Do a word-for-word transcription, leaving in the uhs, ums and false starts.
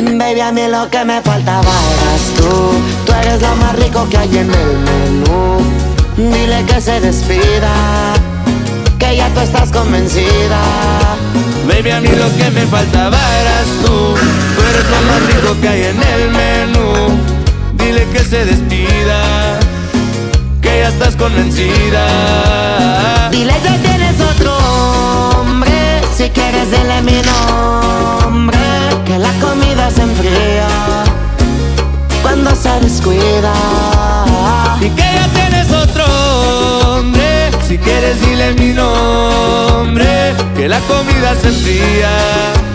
Baby, a mí lo que me faltaba eras tú. Tú eres lo más rico que hay en el menú. Dile que se despida, que ya tú estás convencida. Baby, a mí lo que me faltaba eras tú. Tú eres lo más rico que hay en el menú. Dile que se despida, que ya estás convencida. Dile que tienes otro hombre, si quieres dile mi nombre. Que la comida se enfría cuando se descuida. Y que ya tienes otro hombre, si quieres dile mi nombre. Que la comida se enfría